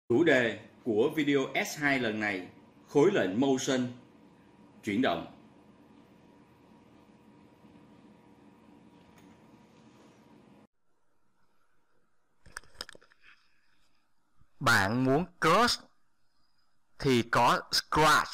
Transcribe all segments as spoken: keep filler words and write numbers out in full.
Chủ đề của video S hai lần này, khối lệnh motion chuyển động. Bạn muốn curse thì có scratch.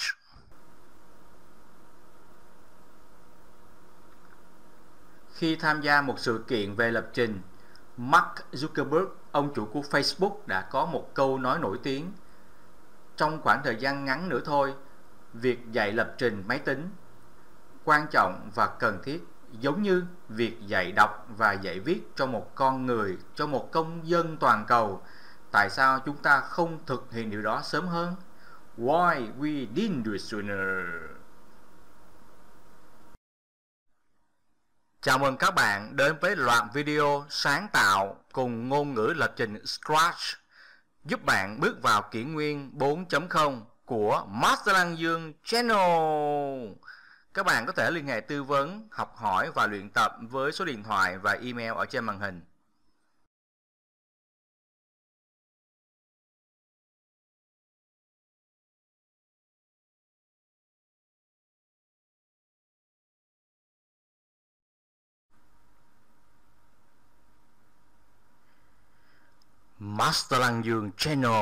Khi tham gia một sự kiện về lập trình, Mark Zuckerberg, ông chủ của Facebook, đã có một câu nói nổi tiếng: trong khoảng thời gian ngắn nữa thôi, việc dạy lập trình máy tính quan trọng và cần thiết giống như việc dạy đọc và dạy viết cho một con người, cho một công dân toàn cầu. Tại sao chúng ta không thực hiện điều đó sớm hơn? Why we didn't do it sooner? Chào mừng các bạn đến với loạt video sáng tạo cùng ngôn ngữ lập trình Scratch, giúp bạn bước vào kỷ nguyên bốn chấm không của Master Đăng Dương Channel. Các bạn có thể liên hệ tư vấn, học hỏi và luyện tập với số điện thoại và email ở trên màn hình. Master Đăng Dương Channel.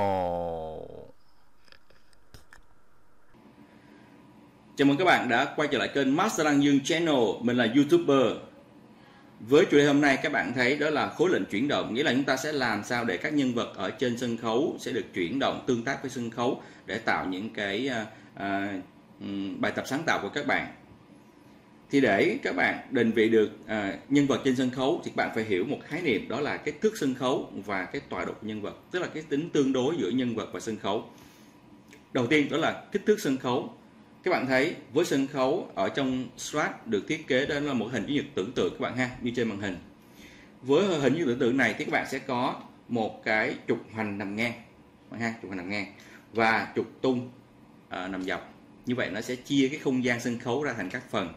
Chào mừng các bạn đã quay trở lại kênh Master Đăng Dương Channel. Mình là YouTuber. Với chủ đề hôm nay các bạn thấy đó là khối lệnh chuyển động, nghĩa là chúng ta sẽ làm sao để các nhân vật ở trên sân khấu sẽ được chuyển động, tương tác với sân khấu để tạo những cái à, à, bài tập sáng tạo của các bạn. Thì để các bạn định vị được à, nhân vật trên sân khấu thì các bạn phải hiểu một khái niệm, đó là kích thước sân khấu và cái tọa độ của nhân vật, tức là cái tính tương đối giữa nhân vật và sân khấu. Đầu tiên đó là kích thước sân khấu. Các bạn thấy với sân khấu ở trong Scratch được thiết kế đó là một hình chữ nhật tưởng tượng các bạn ha, như trên màn hình. Với hình chữ nhật tưởng tượng này thì các bạn sẽ có một cái trục hoành nằm ngang ha, trục hoành nằm ngang và trục tung à, nằm dọc. Như vậy nó sẽ chia cái không gian sân khấu ra thành các phần.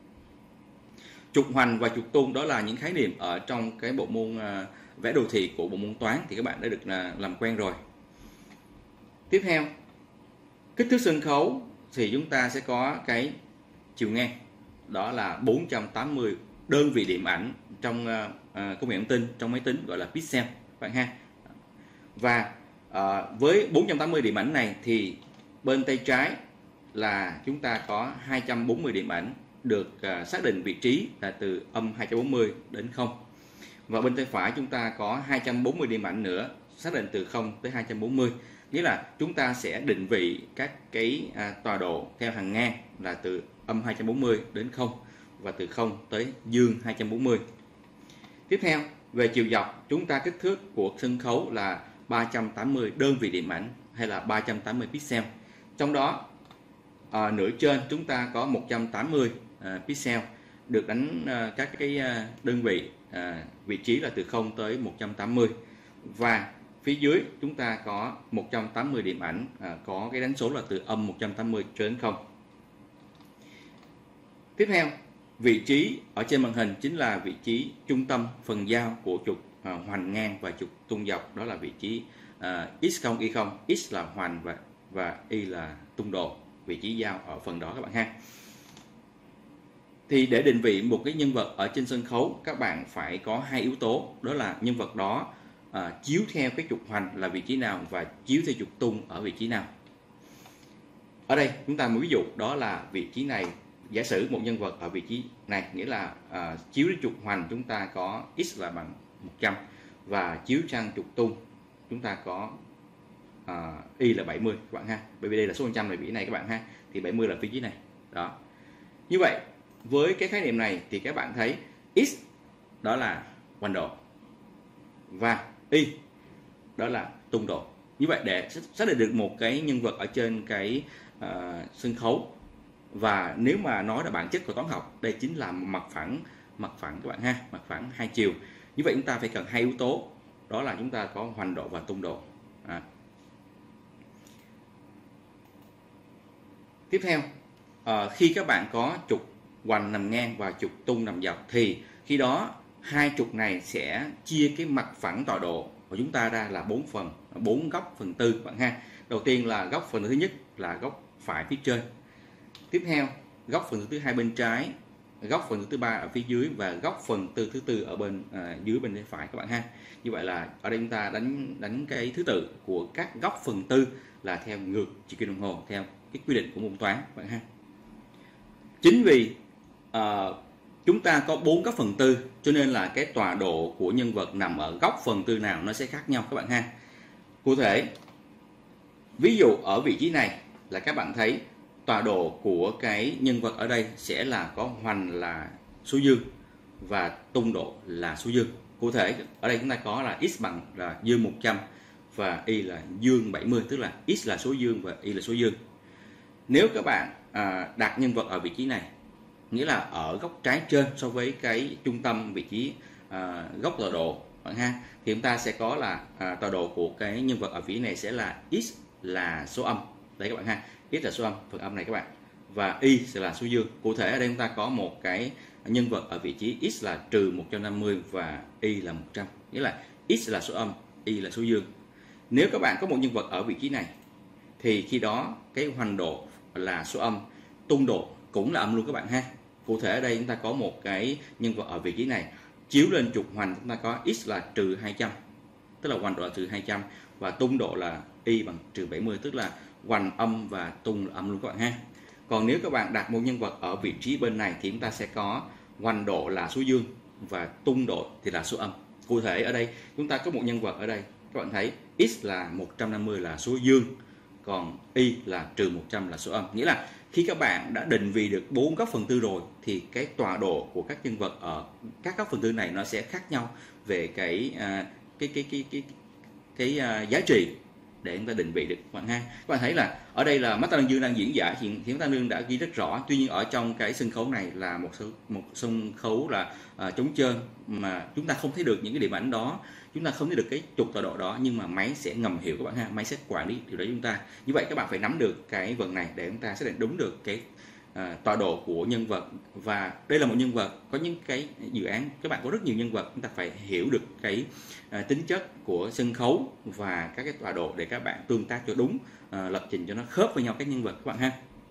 Trục hoành và trục tung đó là những khái niệm ở trong cái bộ môn à, vẽ đồ thị của bộ môn toán thì các bạn đã được à, làm quen rồi. Tiếp theo, kích thước sân khấu thì chúng ta sẽ có cái chiều ngang, đó là bốn trăm tám mươi đơn vị điểm ảnh trong uh, công nghệ thông tin, trong máy tính gọi là pixel bạn ha. Và uh, với bốn trăm tám mươi điểm ảnh này thì bên tay trái là chúng ta có hai trăm bốn mươi điểm ảnh được uh, xác định vị trí là từ âm hai trăm bốn mươi đến không. Và bên tay phải chúng ta có hai trăm bốn mươi điểm ảnh nữa xác định từ không tới hai trăm bốn mươi. Nghĩa là chúng ta sẽ định vị các cái à, tọa độ theo hàng ngang là từ âm hai trăm bốn mươi đến không và từ không tới dương hai trăm bốn mươi. Tiếp theo, về chiều dọc, chúng ta kích thước của sân khấu là ba trăm tám mươi đơn vị điểm ảnh hay là ba trăm tám mươi pixel. Trong đó, à, nửa trên chúng ta có một trăm tám mươi à, pixel được đánh à, các cái à, đơn vị à, vị trí là từ không tới một trăm tám mươi. Và phía dưới chúng ta có một trăm tám mươi điểm ảnh à, có cái đánh số là từ âm một trăm tám mươi cho đến không. Tiếp theo, vị trí ở trên màn hình chính là vị trí trung tâm phần giao của trục à, hoành ngang và trục tung dọc, đó là vị trí à, x không y không, x là hoành và và y là tung độ, vị trí giao ở phần đó các bạn ha. Thì để định vị một cái nhân vật ở trên sân khấu, các bạn phải có hai yếu tố, đó là nhân vật đó À, chiếu theo cái trục hoành là vị trí nào và chiếu theo trục tung ở vị trí nào. Ở đây chúng ta một ví dụ, đó là vị trí này, giả sử một nhân vật ở vị trí này, nghĩa là à, chiếu đến trục hoành chúng ta có x là bằng một trăm và chiếu sang trục tung chúng ta có à, y là bảy mươi các bạn ha, bởi vì đây là số phần trăm là vị trí này các bạn ha, thì bảy mươi là vị trí này đó. Như vậy với cái khái niệm này thì các bạn thấy x đó là hoành độ và y đó là tung độ. Như vậy để xác định được một cái nhân vật ở trên cái uh, sân khấu, và nếu mà nói là bản chất của toán học, đây chính là mặt phẳng mặt phẳng các bạn ha, mặt phẳng hai chiều. Như vậy chúng ta phải cần hai yếu tố, đó là chúng ta có hoành độ và tung độ. À. Tiếp theo, uh, khi các bạn có trục hoành nằm ngang và trục tung nằm dọc thì khi đó hai trục này sẽ chia cái mặt phẳng tọa độ của chúng ta ra là bốn phần bốn góc phần tư các bạn ha. Đầu tiên là góc phần tư thứ nhất là góc phải phía trên. Tiếp theo góc phần tư thứ hai bên trái, góc phần tư thứ ba ở phía dưới và góc phần tư thứ tư ở bên à, dưới bên tay phải các bạn ha. Như vậy là ở đây chúng ta đánh đánh cái thứ tự của các góc phần tư là theo ngược chiều kim đồng hồ theo cái quy định của môn toán các bạn ha. Chính vì à, chúng ta có bốn góc phần tư cho nên là cái tọa độ của nhân vật nằm ở góc phần tư nào nó sẽ khác nhau các bạn ha. Cụ thể, ví dụ ở vị trí này là các bạn thấy tọa độ của cái nhân vật ở đây sẽ là có hoành là số dương và tung độ là số dương. Cụ thể ở đây chúng ta có là x bằng là dương một trăm và y là dương bảy mươi, tức là x là số dương và y là số dương. Nếu các bạn à, đặt nhân vật ở vị trí này, nghĩa là ở góc trái trên so với cái trung tâm vị trí à, góc tọa độ bạn ha, thì chúng ta sẽ có là à, tọa độ của cái nhân vật ở vị trí này sẽ là x là số âm. Đấy các bạn ha, x là số âm, phần âm này các bạn, và y sẽ là số dương. Cụ thể ở đây chúng ta có một cái nhân vật ở vị trí x là trừ một trăm năm mươi và y là một trăm, nghĩa là x là số âm, y là số dương. Nếu các bạn có một nhân vật ở vị trí này thì khi đó cái hoành độ là số âm, tung độ cũng là âm luôn các bạn ha. Cụ thể ở đây chúng ta có một cái nhân vật ở vị trí này, chiếu lên trục hoành chúng ta có x là trừ hai trăm, tức là hoành độ là trừ hai trăm, và tung độ là y bằng trừ bảy mươi, tức là hoành âm và tung là âm luôn các bạn ha. Còn nếu các bạn đặt một nhân vật ở vị trí bên này thì chúng ta sẽ có hoành độ là số dương và tung độ thì là số âm. Cụ thể ở đây chúng ta có một nhân vật ở đây, các bạn thấy x là một trăm năm mươi là số dương, còn y là trừ một trăm là số âm. Nghĩa là khi các bạn đã định vị được bốn góc phần tư rồi thì cái tọa độ của các nhân vật ở các góc phần tư này nó sẽ khác nhau về cái cái cái cái cái cái, cái, cái giá trị để chúng ta định vị được các bạn ha. Các bạn thấy là ở đây là Master Đăng Dương đang diễn giải thì Hiển Tăng Lương đã ghi rất rõ. Tuy nhiên ở trong cái sân khấu này là một một sân khấu là à, trống trơn mà chúng ta không thấy được những cái điểm ảnh đó, chúng ta không thấy được cái trục tọa độ đó, nhưng mà máy sẽ ngầm hiểu các bạn ha, máy sẽ quản lý điều đó chúng ta. Như vậy các bạn phải nắm được cái vần này để chúng ta xác định đúng được cái à, tọa độ của nhân vật. Và đây là một nhân vật có những cái dự án các bạn có rất nhiều nhân vật, chúng ta phải hiểu được cái à, tính chất của sân khấu và các cái tọa độ để các bạn tương tác cho đúng, à, lập trình cho nó khớp với nhau các nhân vật các bạn ha.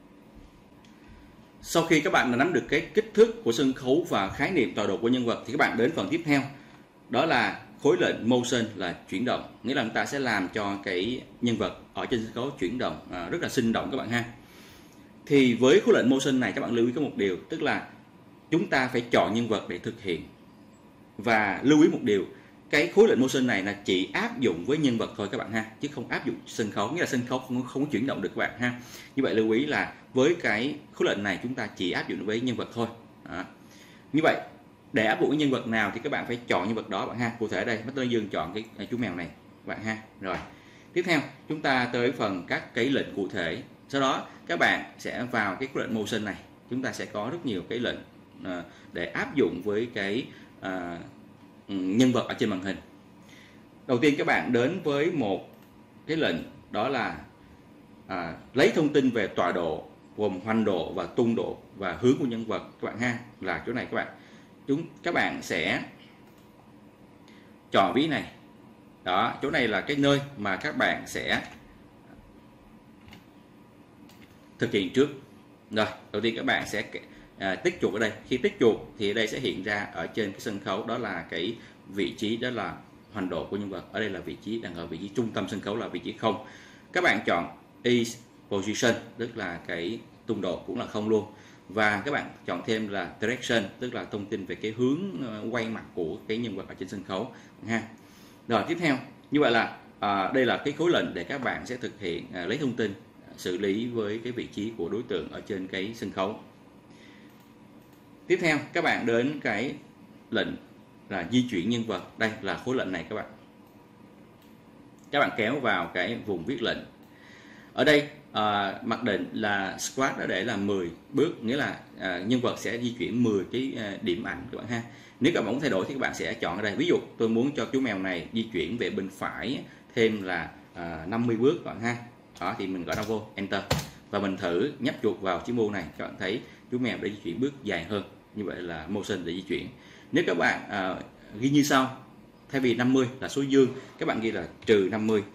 Sau khi các bạn đã nắm được cái kích thước của sân khấu và khái niệm tọa độ của nhân vật thì các bạn đến phần tiếp theo, đó là khối lệnh motion là chuyển động, nghĩa là chúng ta sẽ làm cho cái nhân vật ở trên sân khấu chuyển động à, rất là sinh động các bạn ha. Thì với khối lệnh motion này các bạn lưu ý có một điều, tức là chúng ta phải chọn nhân vật để thực hiện. Và lưu ý một điều, cái khối lệnh motion này là chỉ áp dụng với nhân vật thôi các bạn ha, chứ không áp dụng sân khấu, nghĩa là sân khấu không không có chuyển động được các bạn ha. Như vậy lưu ý là với cái khối lệnh này chúng ta chỉ áp dụng với nhân vật thôi. Đó. Như vậy để áp dụng với nhân vật nào thì các bạn phải chọn nhân vật đó bạn ha. Cụ thể đây Master Đăng Dương chọn cái chú mèo này bạn ha. Rồi tiếp theo chúng ta tới phần các cái lệnh cụ thể. Sau đó các bạn sẽ vào cái khối lệnh motion này, chúng ta sẽ có rất nhiều cái lệnh à, để áp dụng với cái à, nhân vật ở trên màn hình. Đầu tiên các bạn đến với một cái lệnh, đó là à, lấy thông tin về tọa độ gồm hoành độ và tung độ và hướng của nhân vật các bạn ha. Là chỗ này các bạn, chúng các bạn sẽ chọn ví này. Đó, chỗ này là cái nơi mà các bạn sẽ thực hiện trước. Rồi, đầu tiên các bạn sẽ à, tích chuột ở đây. Khi tích chuột thì ở đây sẽ hiện ra ở trên cái sân khấu, đó là cái vị trí, đó là hoành độ của nhân vật. Ở đây là vị trí đang ở vị trí trung tâm sân khấu là vị trí không. Các bạn chọn is position, tức là cái tung độ cũng là không luôn. Và các bạn chọn thêm là direction, tức là thông tin về cái hướng quay mặt của cái nhân vật ở trên sân khấu ha. Rồi tiếp theo, như vậy là à, đây là cái khối lệnh để các bạn sẽ thực hiện à, lấy thông tin, xử lý với cái vị trí của đối tượng ở trên cái sân khấu. Tiếp theo các bạn đến cái lệnh là di chuyển nhân vật. Đây là khối lệnh này các bạn. Các bạn kéo vào cái vùng viết lệnh. Ở đây à, mặc định là squat đã để là mười bước, nghĩa là à, nhân vật sẽ di chuyển mười cái à, điểm ảnh các bạn ha. Nếu các bạn muốn thay đổi thì các bạn sẽ chọn ở đây. Ví dụ tôi muốn cho chú mèo này di chuyển về bên phải thêm là à, năm mươi bước các bạn ha. Đó thì mình gõ nó vô enter và mình thử nhấp chuột vào chữ move này, các bạn thấy chú mèo để di chuyển bước dài hơn. Như vậy là motion để di chuyển. Nếu các bạn à, ghi như sau, thay vì năm mươi là số dương, các bạn ghi là trừ năm mươi.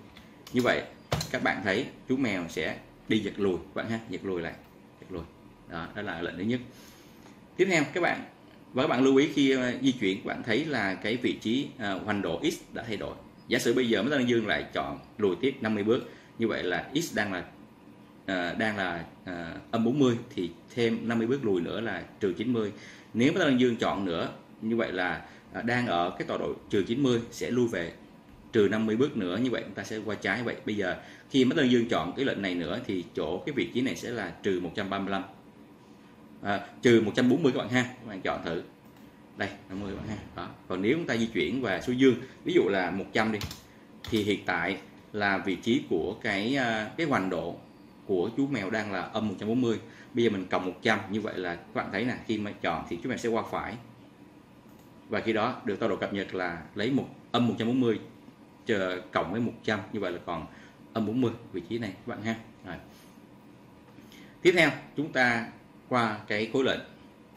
Như vậy các bạn thấy chú mèo sẽ đi giật lùi các bạn ha, giật lùi lại, giật lùi. Đó, đó là lệnh thứ nhất. Tiếp theo các bạn và các bạn lưu ý khi uh, di chuyển, các bạn thấy là cái vị trí uh, hoành độ x đã thay đổi. Giả sử bây giờ Master Đăng Dương lại chọn lùi tiếp năm mươi bước, như vậy là x đang là uh, đang là uh, âm bốn mươi thì thêm năm mươi bước lùi nữa là trừ chín mươi. Nếu Master Đăng Dương chọn nữa, như vậy là uh, đang ở cái tọa độ trừ chín mươi sẽ lui về trừ năm mươi bước nữa, như vậy chúng ta sẽ qua trái. Vậy bây giờ khi Master Đăng Dương chọn cái lệnh này nữa thì chỗ cái vị trí này sẽ là trừ một trăm ba mươi lăm. À, trừ một trăm bốn mươi các bạn ha, các bạn chọn thử đây năm mươi các bạn ha. Đó. Còn nếu chúng ta di chuyển và xuôi dương, ví dụ là một trăm đi, thì hiện tại là vị trí của cái cái hoành độ của chú mèo đang là âm một trăm bốn mươi. Bây giờ mình cộng một trăm, như vậy là các bạn thấy nè, khi mà chọn thì chú mèo sẽ qua phải, và khi đó được tọa độ cập nhật là lấy một âm một trăm bốn mươi chờ cộng với một trăm, như vậy là còn âm bốn mươi vị trí này các bạn ha. Rồi. Tiếp theo chúng ta qua cái khối lệnh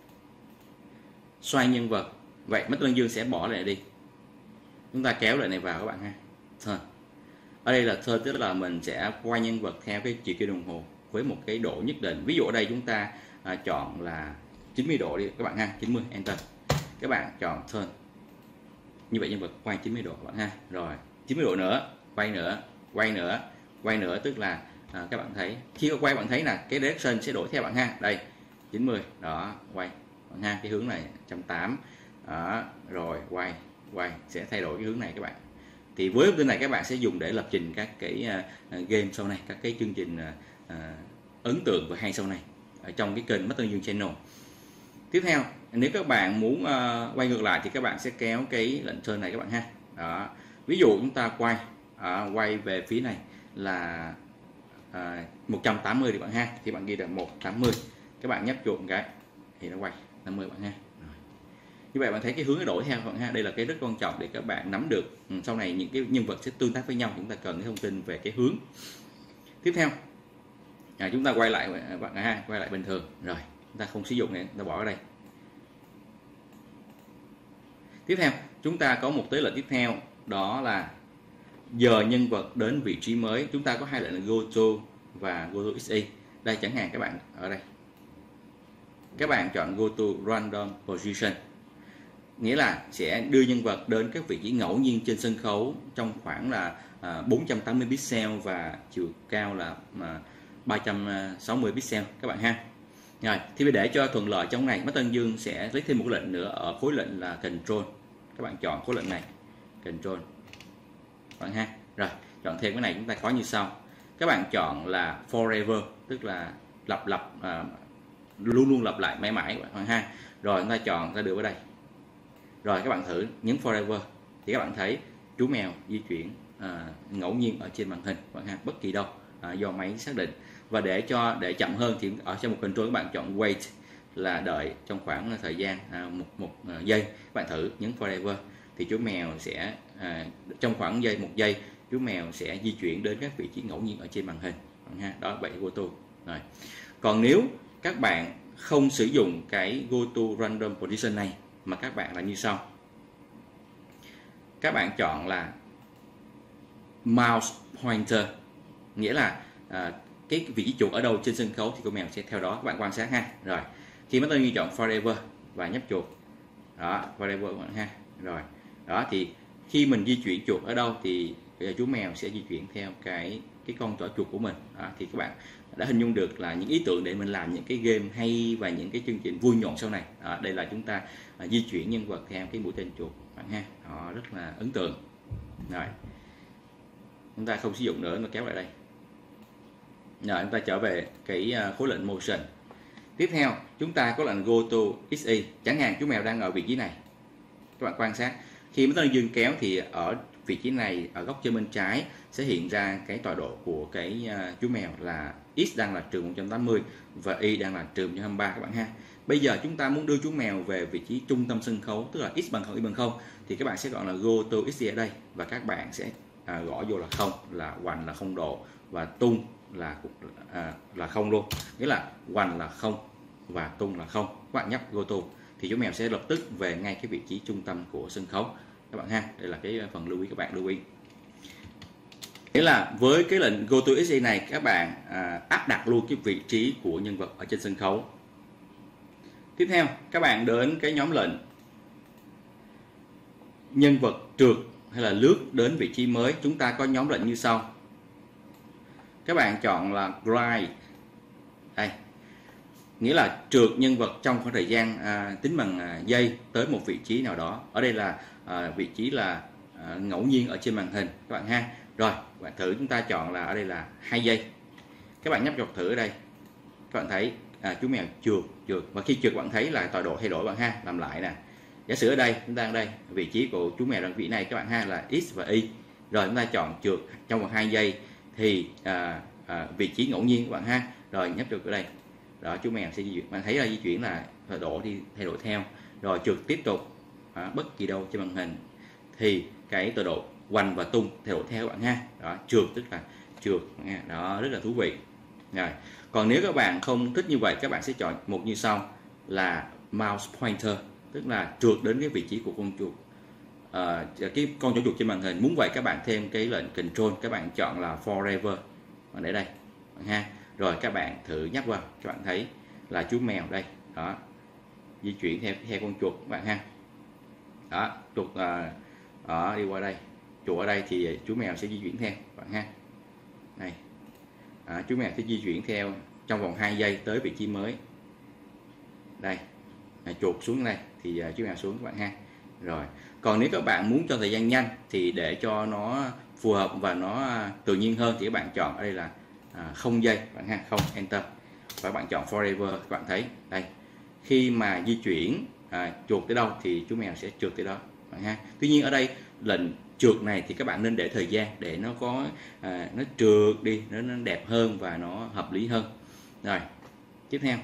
xoay nhân vật. Vậy Master Đăng Dương sẽ bỏ lại đi, chúng ta kéo lại này vào các bạn ha. Thôi. Ở đây là thôi, tức là mình sẽ quay nhân vật theo cái chiều kim đồng hồ với một cái độ nhất định. Ví dụ ở đây chúng ta à, chọn là chín mươi độ đi các bạn ha, chín mươi, enter. Các bạn chọn turn, như vậy nhân vật quay chín mươi độ các bạn ha. Rồi chín mươi độ nữa, quay nữa, quay nữa, quay nữa, tức là à, các bạn thấy khi quay bạn thấy là cái direction sẽ đổi theo bạn ha. Đây chín mươi, đó quay bạn ha, cái hướng này một trăm tám mươi, đó rồi quay quay sẽ thay đổi cái hướng này các bạn. Thì với thông tin này các bạn sẽ dùng để lập trình các cái uh, game sau này, các cái chương trình uh, ấn tượng và hay sau này ở trong cái kênh Master Đăng Dương Channel. Tiếp theo, nếu các bạn muốn uh, quay ngược lại thì các bạn sẽ kéo cái lệnh turn này các bạn ha. Đó. Ví dụ chúng ta quay uh, quay về phía này là uh, một trăm tám mươi thì bạn ha, thì bạn ghi là một trăm tám mươi, các bạn nhấp chuột một cái thì nó quay năm mươi bạn ha. Như vậy bạn thấy cái hướng nó đổi theo bạn ha. Đây là cái rất quan trọng để các bạn nắm được ừ, sau này những cái nhân vật sẽ tương tác với nhau, chúng ta cần cái thông tin về cái hướng. Tiếp theo à, chúng ta quay lại bạn ha, quay lại bình thường rồi, chúng ta không sử dụng này, chúng ta bỏ ở đây. Tiếp theo chúng ta có một tới lệnh tiếp theo, đó là giờ nhân vật đến vị trí mới. Chúng ta có hai lệnh là go to và go to xe. Đây chẳng hạn các bạn ở đây, các bạn chọn go to random position, nghĩa là sẽ đưa nhân vật đến các vị trí ngẫu nhiên trên sân khấu trong khoảng là à, bốn trăm tám mươi pixel và chiều cao là à, ba trăm sáu mươi pixel các bạn ha. Rồi, thì để cho thuận lợi trong này, Master Đăng Dương sẽ lấy thêm một lệnh nữa ở khối lệnh là control. Các bạn chọn khối lệnh này, control các bạn ha. Rồi, chọn thêm cái này chúng ta có như sau. Các bạn chọn là forever, tức là lặp lặp à, luôn luôn lặp lại mãi mãi các bạn ha. Rồi chúng ta chọn ra được ở đây. Rồi các bạn thử nhấn forever thì các bạn thấy chú mèo di chuyển à, ngẫu nhiên ở trên màn hình bạn ha, bất kỳ đâu à, do máy xác định. Và để cho để chậm hơn thì ở trong một control các bạn chọn wait, là đợi trong khoảng thời gian à, một một à, giây. Các bạn thử nhấn forever thì chú mèo sẽ à, trong khoảng giây một giây chú mèo sẽ di chuyển đến các vị trí ngẫu nhiên ở trên màn hình bạn ha. Đó vậy go to. Rồi. Còn nếu các bạn không sử dụng cái go to random position này mà các bạn là như sau. Các bạn chọn là mouse pointer, nghĩa là à, cái vị trí chuột ở đâu trên sân khấu thì con mèo sẽ theo đó, các bạn quan sát ha. Rồi khi Master Đăng Dương chọn forever và nhấp chuột, đó forever các bạn ha. Rồi đó thì khi mình di chuyển chuột ở đâu thì chú mèo sẽ di chuyển theo cái cái con trỏ chuột của mình. Đó, thì các bạn đã hình dung được là những ý tưởng để mình làm những cái game hay và những cái chương trình vui nhộn sau này. Đó, đây là chúng ta à, di chuyển nhân vật theo cái mũi tên chuột bạn ha. Đó, rất là ấn tượng. Rồi chúng ta không sử dụng nữa, nó kéo lại đây. Rồi chúng ta trở về cái khối lệnh motion. Tiếp theo chúng ta có lệnh go to xe. Chẳng hạn chú mèo đang ở vị trí này, các bạn quan sát khi Master Đăng Dương kéo thì ở vị trí này ở góc trên bên trái sẽ hiện ra cái tọa độ của cái uh, chú mèo là x đang là trừ một trăm tám mươi và y đang là trừ một trăm hai mươi ba các bạn ha. Bây giờ chúng ta muốn đưa chú mèo về vị trí trung tâm sân khấu, tức là x bằng không, y bằng không, thì các bạn sẽ gọi là go to xe ở đây và các bạn sẽ à, gõ vô là không, là hoành là không độ và tung là à, là không luôn, nghĩa là hoành là không và tung là không. Các bạn nhấp go to thì chú mèo sẽ lập tức về ngay cái vị trí trung tâm của sân khấu các bạn ha. Đây là cái phần lưu ý các bạn lưu ý. Nghĩa là với cái lệnh go to xê này các bạn à, áp đặt luôn cái vị trí của nhân vật ở trên sân khấu. Tiếp theo các bạn đến cái nhóm lệnh nhân vật trượt hay là lướt đến vị trí mới. Chúng ta có nhóm lệnh như sau. Các bạn chọn là glide. Đây, nghĩa là trượt nhân vật trong khoảng thời gian à, tính bằng à, giây tới một vị trí nào đó. Ở đây là à, vị trí là à, ngẫu nhiên ở trên màn hình các bạn ha. Rồi, các bạn thử chúng ta chọn là ở đây là hai giây. Các bạn nhấp chuột thử ở đây. Các bạn thấy à, chú mèo trượt, trượt và khi trượt bạn thấy là tọa độ thay đổi bạn ha. Làm lại nè. Giả sử ở đây chúng ta ở đây vị trí của chú mèo đang vị này các bạn ha là X và Y. Rồi chúng ta chọn trượt trong vòng hai giây thì à, à, vị trí ngẫu nhiên các bạn ha. Rồi nhấp chuột ở đây. Đó, chú mèo sẽ di chuyển. Bạn thấy là di chuyển là tọa độ thì thay đổi theo. Rồi trượt tiếp tục à, bất kỳ đâu trên màn hình thì cái tọa độ quanh và tung thay đổi theo các bạn ha. Đó, trượt tức là trượt nha. Đó, rất là thú vị. Rồi. Còn nếu các bạn không thích như vậy, các bạn sẽ chọn một như sau là mouse pointer, tức là trượt đến cái vị trí của con chuột. À, cái con chuột trên màn hình. Muốn vậy các bạn thêm cái lệnh control, các bạn chọn là forever. Bạn để đây. Bạn ha. Rồi các bạn thử nhấp vào, các bạn thấy là chú mèo đây, đó, di chuyển theo theo con chuột các bạn ha. Đó, chuột à, đó, đi qua đây, chuột ở đây thì chú mèo sẽ di chuyển theo các bạn ha. Này, à, chú mèo sẽ di chuyển theo trong vòng hai giây tới vị trí mới. Đây, à, chuột xuống đây thì à, chú mèo xuống các bạn ha. Rồi, còn nếu các bạn muốn cho thời gian nhanh thì để cho nó phù hợp và nó tự nhiên hơn thì các bạn chọn ở đây là À, không giây bạn ha, không enter và bạn chọn forever. Các bạn thấy đây, khi mà di chuyển à, chuột tới đâu thì chú mèo sẽ trượt tới đó bạn ha. Tuy nhiên ở đây lệnh trượt này thì các bạn nên để thời gian để nó có à, nó trượt đi nó, nó đẹp hơn và nó hợp lý hơn. Rồi tiếp theo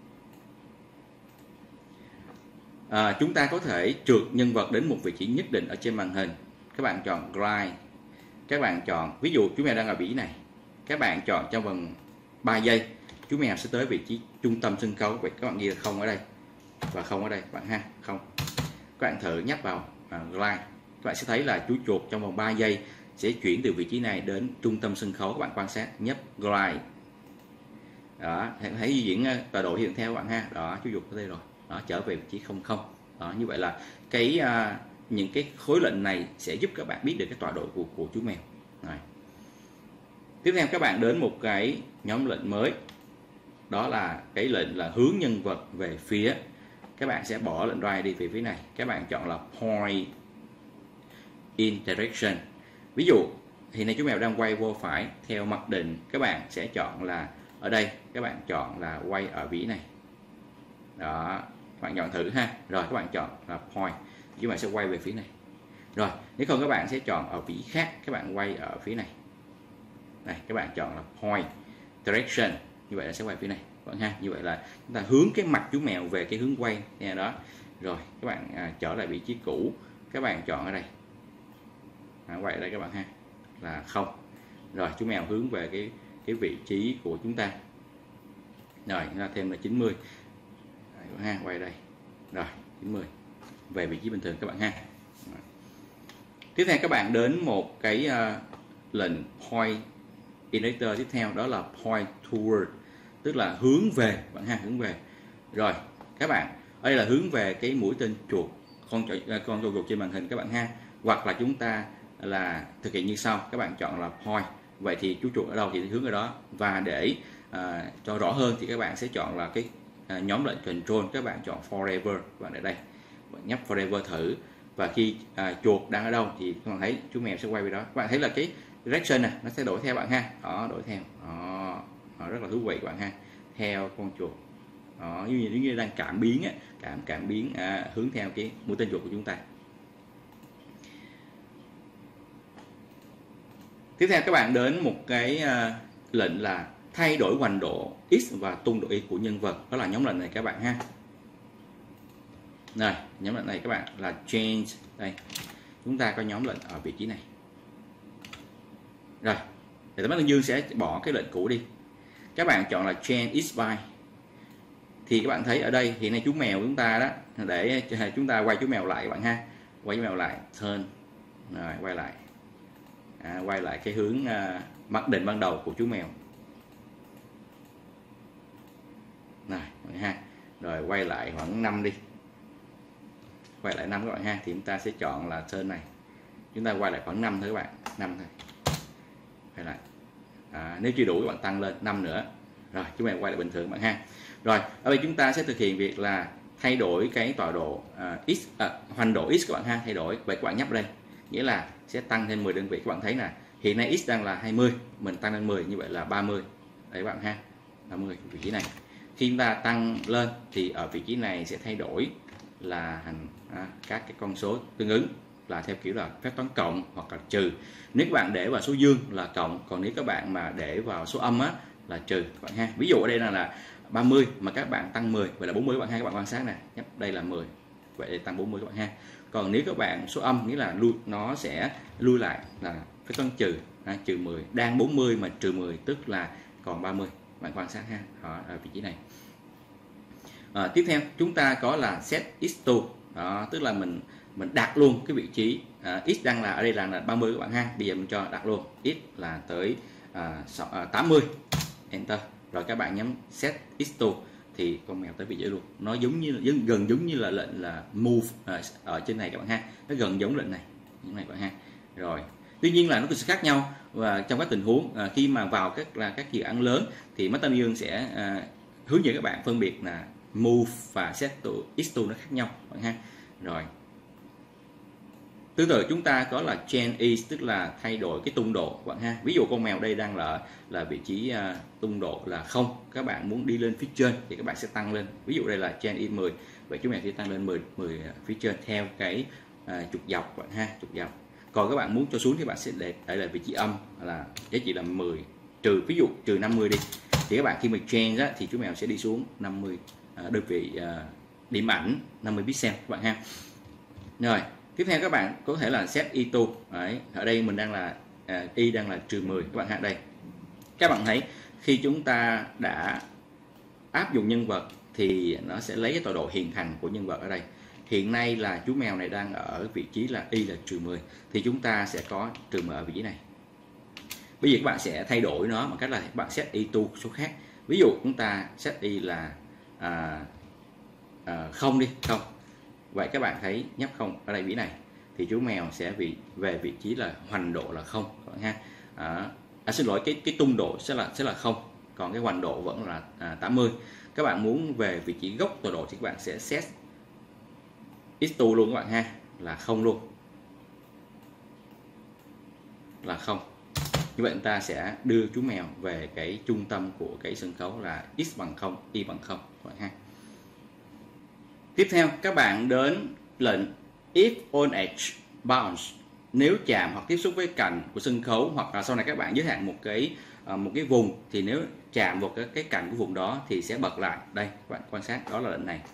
à, chúng ta có thể trượt nhân vật đến một vị trí nhất định ở trên màn hình. Các bạn chọn glide, các bạn chọn ví dụ chú mèo đang ở vị trí này, các bạn chọn trong vòng ba giây chú mèo sẽ tới vị trí trung tâm sân khấu. Vậy các bạn ghi là không ở đây và không ở đây bạn ha, không. Các bạn thử nhấp vào à, glide, các bạn sẽ thấy là chú chuột trong vòng ba giây sẽ chuyển từ vị trí này đến trung tâm sân khấu. Các bạn quan sát, nhấp glide, đó, thấy di chuyển tọa độ hiện theo các bạn ha. Đó, chú chuột ở đây rồi, đó, trở về vị trí không không. Đó, như vậy là cái à, những cái khối lệnh này sẽ giúp các bạn biết được cái tọa độ của của chú mèo. Rồi. Tiếp theo các bạn đến một cái nhóm lệnh mới, đó là cái lệnh là hướng nhân vật về phía. Các bạn sẽ bỏ lệnh right đi về phía này, các bạn chọn là point in direction. Ví dụ thì này chú mèo đang quay vô phải theo mặc định, các bạn sẽ chọn là ở đây các bạn chọn là quay ở vĩ này. Đó, các bạn chọn thử ha. Rồi các bạn chọn là point, chúng bạn sẽ quay về phía này. Rồi nếu không các bạn sẽ chọn ở vĩ khác, các bạn quay ở phía này. Này, các bạn chọn là point direction, như vậy là sẽ quay phía này bạn ha. Như vậy là chúng ta hướng cái mặt chú mèo về cái hướng quay nha. Đó, rồi các bạn à, trở lại vị trí cũ, các bạn chọn ở đây à, quay ở đây các bạn ha, là không. Rồi chú mèo hướng về cái cái vị trí của chúng ta. Rồi chúng ta thêm là chín mươi ha, quay đây. Rồi chín mươi về vị trí bình thường các bạn ha. Rồi. Tiếp theo các bạn đến một cái uh, lệnh point indicator tiếp theo, đó là point toward, tức là hướng về bạn ha, hướng về. Rồi các bạn ở đây là hướng về cái mũi tên chuột, con con chuột trên màn hình các bạn ha. Hoặc là chúng ta là thực hiện như sau, các bạn chọn là point, vậy thì chú chuột ở đâu thì hướng ở đó. Và để à, cho rõ hơn thì các bạn sẽ chọn là cái à, nhóm lệnh control, các bạn chọn forever, các bạn ở đây bạn nhấp forever thử, và khi à, chuột đang ở đâu thì các bạn thấy chú mèo sẽ quay về đó. Các bạn thấy là cái direction này nó sẽ đổi theo bạn ha. Đó, đổi theo đó, đó, rất là thú vị các bạn ha, theo con chuột đó, như như, như đang cảm biến á, cảm cảm biến à, hướng theo cái mũi tên chuột của chúng ta. Tiếp theo các bạn đến một cái uh, lệnh là thay đổi hoành độ X và tung độ Y của nhân vật, đó là nhóm lệnh này các bạn ha. Rồi nhóm lệnh này các bạn là change, đây chúng ta có nhóm lệnh ở vị trí này. Rồi thì Tấm Dương sẽ bỏ cái lệnh cũ đi, các bạn chọn là change X by. Thì các bạn thấy ở đây hiện nay chú mèo chúng ta đó, để chúng ta quay chú mèo lại các bạn ha, quay chú mèo lại turn, rồi quay lại à, quay lại cái hướng à, mặc định ban đầu của chú mèo này ha. Rồi quay lại khoảng năm đi, quay lại năm các bạn ha, thì chúng ta sẽ chọn là turn này, chúng ta quay lại khoảng năm thôi các bạn, năm thôi, quay lại à, nếu chưa đủ các bạn tăng lên năm nữa, rồi chúng ta quay lại bình thường các bạn ha. Rồi ở đây chúng ta sẽ thực hiện việc là thay đổi cái tọa độ à, x à, hoành độ x các bạn ha, thay đổi. Vậy các bạn nhấp đây, nghĩa là sẽ tăng thêm mười đơn vị. Các bạn thấy là hiện nay x đang là hai mươi, mình tăng lên mười, như vậy là ba mươi đấy các bạn ha, ba mươi vị trí này. Khi chúng ta tăng lên thì ở vị trí này sẽ thay đổi là thành à, các cái con số tương ứng là theo kiểu là phép toán cộng hoặc là trừ. Nếu các bạn để vào số dương là cộng, còn nếu các bạn mà để vào số âm á là trừ các bạn ha. Ví dụ ở đây là, là ba mươi mà các bạn tăng mười, vậy là bốn mươi các bạn ha. Các bạn quan sát nè, nhấp đây là mười, vậy đây tăng bốn mươi các bạn ha. Còn nếu các bạn số âm nghĩa là lui, nó sẽ lui lại là phép toán trừ, à, trừ mười, đang bốn mươi mà trừ mười tức là còn ba mươi. Bạn quan sát ha, đó, ở vị trí này. À, tiếp theo chúng ta có là set x to, đó, tức là mình mình đặt luôn cái vị trí à, x đang là ở đây là, là ba mươi các bạn ha. Bây giờ mình cho đặt luôn x là tới à, tám mươi, enter. Rồi các bạn nhấn set x to thì con mèo tới vị trí luôn. Nó giống như gần, gần giống như là lệnh là move à, ở trên này các bạn ha, nó gần giống lệnh này, những này các bạn ha. Rồi tuy nhiên là nó sẽ khác nhau, và trong các tình huống à, khi mà vào các là các dự án lớn thì Master Dương sẽ à, hướng dẫn các bạn phân biệt là move và set to x to nó khác nhau bạn ha. Rồi tương tự chúng ta có là change ease, tức là thay đổi cái tung độ bạn ha. Ví dụ con mèo đây đang là là vị trí uh, tung độ là không, các bạn muốn đi lên phía trên thì các bạn sẽ tăng lên. Ví dụ đây là change ease mười, vậy chú mèo sẽ tăng lên mười, mười phía trên theo cái uh, trục dọc bạn ha, trục dọc. Còn các bạn muốn cho xuống thì bạn sẽ để đây là vị trí âm là giá trị là mười, trừ ví dụ trừ năm mươi đi, thì các bạn khi mà change á, thì chú mèo sẽ đi xuống năm mươi uh, đơn vị uh, điểm ảnh năm mươi pixel các bạn ha. Rồi tiếp theo các bạn có thể là set y to. Đấy, ở đây mình đang là à, y đang là trừ mười các bạn ha. Đây các bạn thấy khi chúng ta đã áp dụng nhân vật thì nó sẽ lấy cái tọa độ hiện hành của nhân vật ở đây. Hiện nay là chú mèo này đang ở vị trí là y là trừ mười, thì chúng ta sẽ có trừ mười ở vị trí này. Bây giờ các bạn sẽ thay đổi nó bằng cách là các bạn set y to số khác. Ví dụ chúng ta set y là à, à, không đi, không. Vậy các bạn thấy nhấp không ở đây vị này thì chú mèo sẽ vị về vị trí là hoành độ là không các bạn ha. À, à, xin lỗi, cái cái tung độ sẽ là sẽ là không, còn cái hoành độ vẫn là à, tám mươi. Các bạn muốn về vị trí gốc tọa độ thì các bạn sẽ set x to luôn các bạn ha, là không luôn, là không. Như vậy chúng ta sẽ đưa chú mèo về cái trung tâm của cái sân khấu là x bằng không, y bằng không các bạn ha. Tiếp theo các bạn đến lệnh if on edge bounce, nếu chạm hoặc tiếp xúc với cạnh của sân khấu, hoặc là sau này các bạn giới hạn một cái một cái vùng thì nếu chạm vào cái, cái cạnh của vùng đó thì sẽ bật lại. Đây các bạn quan sát, đó là lệnh này.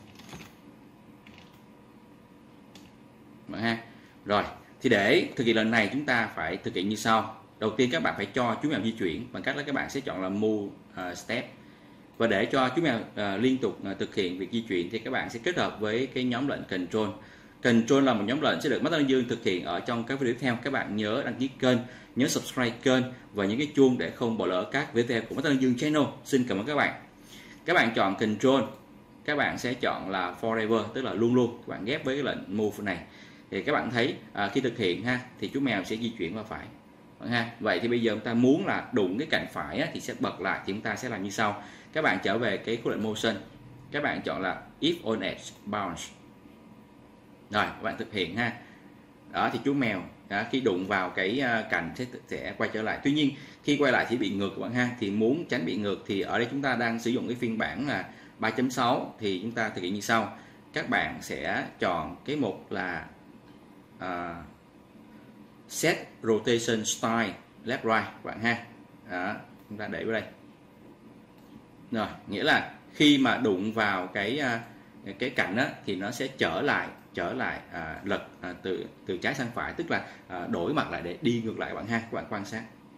Bạn ha. Rồi thì để thực hiện lệnh này chúng ta phải thực hiện như sau. Đầu tiên các bạn phải cho chú mèo di chuyển bằng cách là các bạn sẽ chọn là move uh, step. Và để cho chú mèo uh, liên tục uh, thực hiện việc di chuyển thì các bạn sẽ kết hợp với cái nhóm lệnh control. Control là một nhóm lệnh sẽ được Master Dương thực hiện ở trong các video tiếp theo. Các bạn nhớ đăng ký kênh, nhớ subscribe kênh và những cái chuông để không bỏ lỡ các video tiếp theo của Master Dương Channel. Xin cảm ơn các bạn. Các bạn chọn control, các bạn sẽ chọn là forever, tức là luôn luôn. Các bạn ghép với cái lệnh move này thì các bạn thấy uh, khi thực hiện ha thì chú mèo sẽ di chuyển vào phải. Ha. Vậy thì bây giờ chúng ta muốn là đụng cái cạnh phải á, thì sẽ bật lại, thì chúng ta sẽ làm như sau. Các bạn trở về cái khối lệnh motion, các bạn chọn là if on edge bounce. Rồi các bạn thực hiện ha. Đó thì chú mèo đó, khi đụng vào cái cạnh sẽ, sẽ quay trở lại. Tuy nhiên khi quay lại thì bị ngược các bạn ha. Thì muốn tránh bị ngược thì ở đây chúng ta đang sử dụng cái phiên bản là ba chấm sáu, thì chúng ta thực hiện như sau. Các bạn sẽ chọn cái mục là uh, set rotation style left right các bạn ha. Đó, chúng ta để vào đây. Rồi, nghĩa là khi mà đụng vào cái cái cạnh đó, thì nó sẽ trở lại trở lại à, lật à, từ từ trái sang phải, tức là à, đổi mặt lại để đi ngược lại các bạn ha. Các bạn quan sát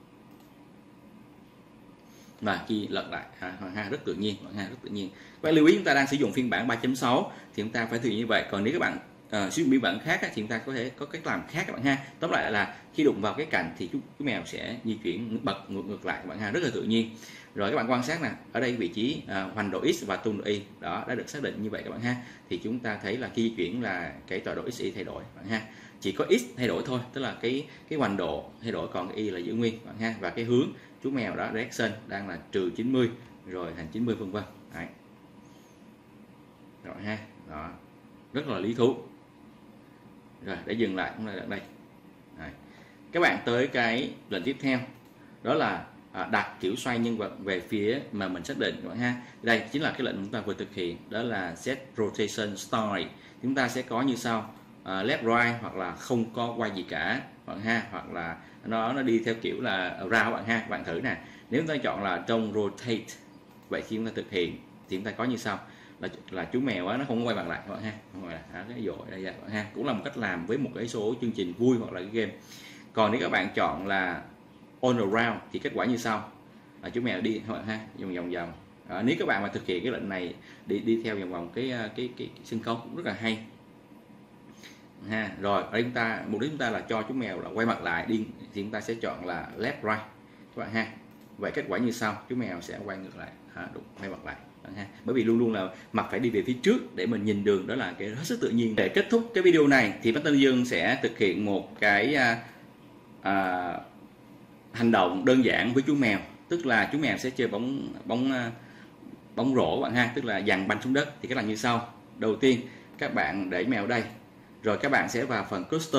và khi lật lại ha, ha rất tự nhiên bạn ha, rất tự nhiên. Các bạn lưu ý chúng ta đang sử dụng phiên bản ba chấm sáu thì chúng ta phải thực hiện như vậy. Còn nếu các bạn uh, sử dụng biên bản khác á, thì chúng ta có thể có cách làm khác các bạn ha. Tóm lại là khi đụng vào cái cạnh thì chú, chú mèo sẽ di chuyển bật ngược ngược lại các bạn ha, rất là tự nhiên. Rồi các bạn quan sát nè, ở đây vị trí uh, hoành độ x và tung độ y đó đã được xác định như vậy các bạn ha. Thì chúng ta thấy là khi di chuyển là cái tọa độ x y thay đổi các bạn ha. Chỉ có x thay đổi thôi, tức là cái cái hoành độ thay đổi, còn cái y là giữ nguyên các bạn ha. Và cái hướng chú mèo đó direction đang là trừ chín mươi rồi thành chín mươi vân vân. Đấy. Rồi ha, đó rất là lý thú. Rồi để dừng lại cũng là đây. Đấy. Các bạn tới cái lệnh tiếp theo đó là à, đặt kiểu xoay nhân vật về phía mà mình xác định các bạn ha. Đây chính là cái lệnh chúng ta vừa thực hiện, đó là set rotation style. Chúng ta sẽ có như sau: à, left right, hoặc là không có quay gì cả bạn ha, hoặc là nó nó đi theo kiểu là round bạn ha. Bạn thử nè, nếu chúng ta chọn là don't rotate, vậy khi chúng ta thực hiện thì chúng ta có như sau: là là chú mèo á, nó không quay mặt lại các bạn ha, không quay lại à, cái dội đây các bạn ha. Cũng là một cách làm với một cái số chương trình vui hoặc là cái game. Còn nếu các bạn chọn là on around thì kết quả như sau: là chú mèo đi các bạn ha, vòng vòng vòng. À, nếu các bạn mà thực hiện cái lệnh này đi đi theo vòng vòng cái cái cái, cái sân khấu cũng rất là hay ha. Rồi ở đây chúng ta mục đích chúng ta là cho chú mèo là quay mặt lại đi, thì chúng ta sẽ chọn là left right các bạn ha. Vậy kết quả như sau: chú mèo sẽ quay ngược lại, à, đúng, quay mặt lại ha. Bởi vì luôn luôn là mặt phải đi về phía trước để mình nhìn đường, đó là cái hết sức tự nhiên. Để kết thúc cái video này thì Master Dương sẽ thực hiện một cái à, à, hành động đơn giản với chú mèo, tức là chú mèo sẽ chơi bóng bóng bóng rổ bạn ha, tức là dàn banh xuống đất. Thì cách làm như sau: đầu tiên các bạn để mèo đây, rồi các bạn sẽ vào phần custom.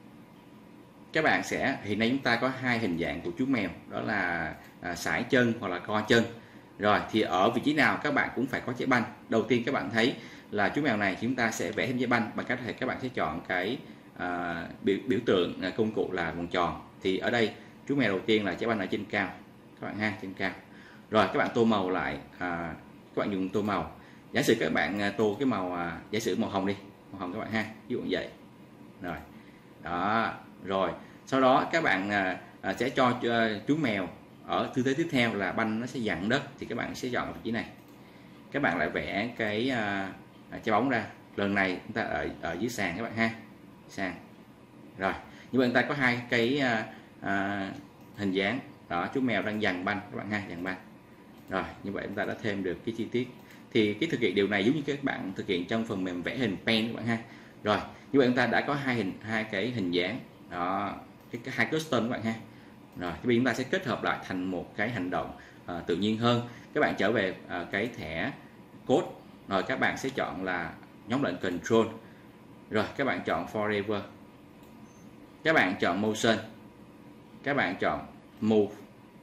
Các bạn sẽ, hiện nay chúng ta có hai hình dạng của chú mèo, đó là à, sải chân hoặc là co chân. Rồi thì ở vị trí nào các bạn cũng phải có trái banh. Đầu tiên các bạn thấy là chú mèo này chúng ta sẽ vẽ thêm trái banh bằng cách là các bạn sẽ chọn cái à, biểu, biểu tượng à, công cụ là vòng tròn. Thì ở đây chú mèo đầu tiên là trái banh ở trên cao các bạn ha, trên cao. Rồi các bạn tô màu lại, à, các bạn dùng tô màu. Giả sử các bạn à, tô cái màu à, giả sử màu hồng đi, màu hồng các bạn ha, ví dụ như vậy. Rồi đó, rồi sau đó các bạn à, à, sẽ cho à, chú mèo ở tư thế tiếp theo là banh nó sẽ dặn đất, thì các bạn sẽ chọn vị trí này. Các bạn lại vẽ cái à, trái bóng ra. Lần này chúng ta ở ở dưới sàn các bạn ha, sàn. Rồi như vậy chúng ta có hai cái à, à, hình dáng đó, chú mèo đang dằn banh các bạn ha, dằn banh. Rồi như vậy chúng ta đã thêm được cái chi tiết. Thì cái thực hiện điều này giống như các bạn thực hiện trong phần mềm vẽ hình pen các bạn ha. Rồi như vậy chúng ta đã có hai hình hai cái hình dáng đó, cái, cái hai custom các bạn ha. Rồi thì chúng ta sẽ kết hợp lại thành một cái hành động à, tự nhiên hơn. Các bạn trở về à, cái thẻ code, rồi các bạn sẽ chọn là nhóm lệnh control, rồi các bạn chọn forever, các bạn chọn motion, các bạn chọn move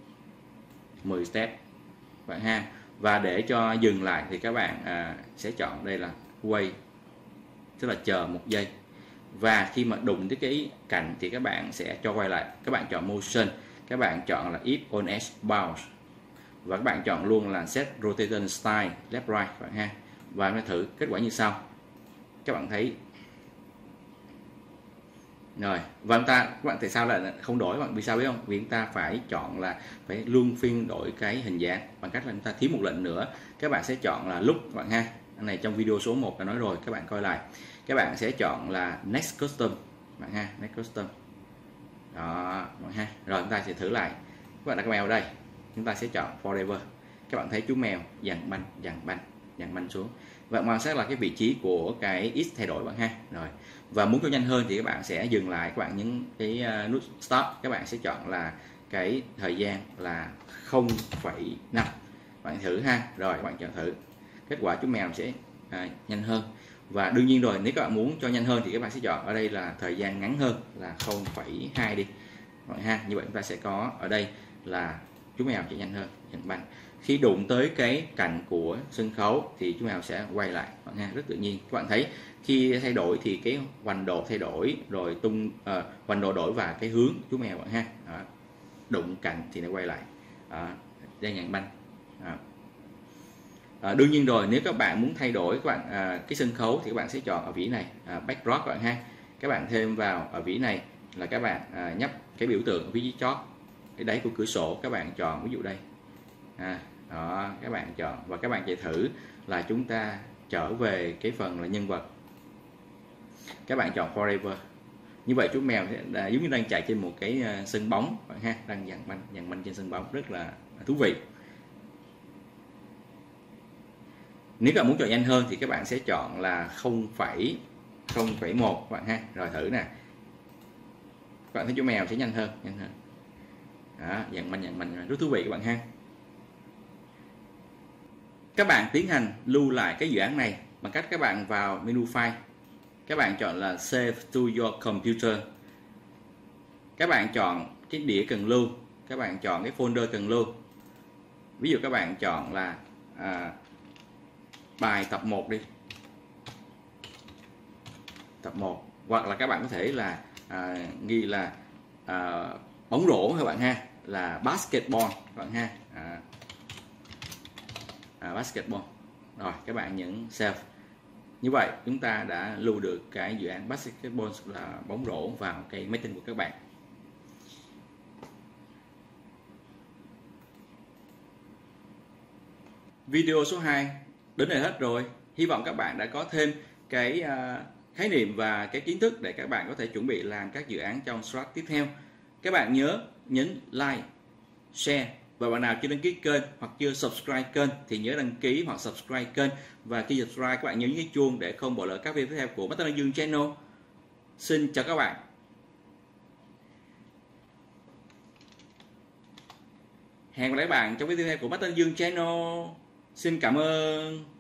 mười step các bạn ha. Và để cho dừng lại thì các bạn à, sẽ chọn đây là wait, tức là chờ một giây. Và khi mà đụng tới cái cạnh thì các bạn sẽ cho quay lại. Các bạn chọn motion, các bạn chọn là if on edge bounce, và các bạn chọn luôn là set rotation style left right các bạn ha. Và nó thử kết quả như sau. Các bạn thấy rồi, và chúng ta các bạn tại sao lại không đổi? Các bạn vì sao biết không? Vì chúng ta phải chọn là phải luôn phiên đổi cái hình dạng bằng cách là chúng ta thiếu một lệnh nữa. Các bạn sẽ chọn là look các bạn ha. Cái này trong video số một đã nói rồi, các bạn coi lại. Các bạn sẽ chọn là next custom bạn ha, next custom. Đó, bạn ha. Rồi chúng ta sẽ thử lại. Các bạn đặt cái mèo đây, chúng ta sẽ chọn forever. Các bạn thấy chú mèo dàn banh, dàn banh, dàn banh xuống. Và quan sát là cái vị trí của cái x thay đổi bạn ha. Rồi. Và muốn cho nhanh hơn thì các bạn sẽ dừng lại, các bạn nhấn cái nút stop, các bạn sẽ chọn là cái thời gian là không phẩy năm. Bạn thử ha. Rồi các bạn chọn thử. Kết quả chú mèo sẽ à, nhanh hơn. Và đương nhiên rồi, nếu các bạn muốn cho nhanh hơn thì các bạn sẽ chọn ở đây là thời gian ngắn hơn là không phẩy hai đi. Rồi ha, như vậy chúng ta sẽ có ở đây là chú mèo sẽ nhanh hơn, nhận banh. Khi đụng tới cái cạnh của sân khấu thì chú mèo sẽ quay lại bạn ha, rất tự nhiên. Các bạn thấy khi thay đổi thì cái hoành độ thay đổi, rồi tung uh, hoành độ đổi và cái hướng chú mèo bạn ha. Đó. Đụng cạnh thì nó quay lại. Đó. Đây nhận banh. Đó. À, đương nhiên rồi, nếu các bạn muốn thay đổi các bạn à, cái sân khấu thì các bạn sẽ chọn ở vĩ này à, backdrop các bạn ha. Các bạn thêm vào ở vĩ này là các bạn à, nhấp cái biểu tượng ở phía dưới chót, cái đáy của cửa sổ, các bạn chọn ví dụ đây à, đó, các bạn chọn và các bạn chạy thử là chúng ta trở về cái phần là nhân vật. Các bạn chọn Forever. Như vậy chú mèo sẽ giống như đang chạy trên một cái sân bóng bạn ha, đang dàn banh dàn banh trên sân bóng, rất là thú vị. Nếu các bạn muốn chọn nhanh hơn thì các bạn sẽ chọn là không phẩy không phẩy một bạn ha. Rồi thử nè. Các bạn thấy chú mèo sẽ nhanh hơn, nhanh hơn. Đó, dàn banh dàn banh rất thú vị các bạn ha. Các bạn tiến hành lưu lại cái dự án này bằng cách các bạn vào menu file. Các bạn chọn là Save to your computer. Các bạn chọn cái đĩa cần lưu, các bạn chọn cái folder cần lưu. Ví dụ các bạn chọn là à, bài tập một đi. Tập một. Hoặc là các bạn có thể là à, ghi là à, bóng rổ các bạn ha, là basketball các bạn ha. À, à, basketball. Rồi các bạn nhấn Save. Như vậy chúng ta đã lưu được cái dự án basketball là bóng rổ vào cái máy tính của các bạn. Video số hai đến đây hết rồi. Hy vọng các bạn đã có thêm cái uh, khái niệm và cái kiến thức để các bạn có thể chuẩn bị làm các dự án trong slot tiếp theo. Các bạn nhớ nhấn like, share, và bạn nào chưa đăng ký kênh hoặc chưa subscribe kênh thì nhớ đăng ký hoặc subscribe kênh, và khi subscribe các bạn nhớ cái chuông để không bỏ lỡ các video tiếp theo của Master Đăng Dương Channel. Xin chào các bạn. Hẹn gặp lại các bạn trong video tiếp theo của Master Đăng Dương Channel. Xin cảm ơn.